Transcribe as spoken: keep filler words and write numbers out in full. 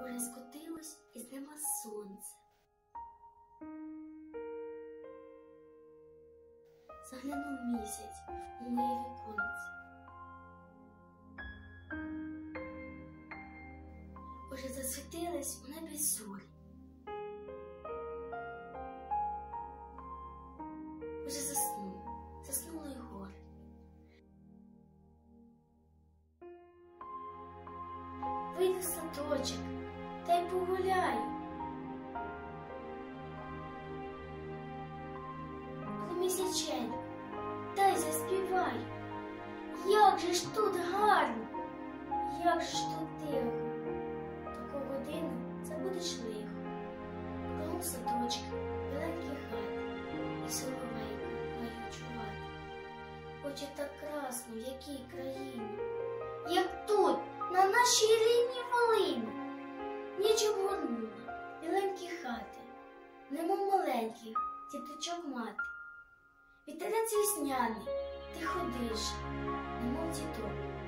Уже скотилось із неба сонце. Заглянув місяць у моє віконце. Уже засвітились у небі зорі. Уже заснув, заснули й гори. Вийду в садочок, та й погуляю. Коли місяченько, та й заспіваю. Як же ж тут гарно, як же ж тут тихо. Таку годину забудеш лихо. Кругом садочка, великі хати, і соловейко має чувати. Очі так красно, в якій країні, як тут, на нашій рідній Волині. Ніч обгорнула біленькі хати, немов маленьких діточок мати. Вітерець весняний, тихо дише, немов діток.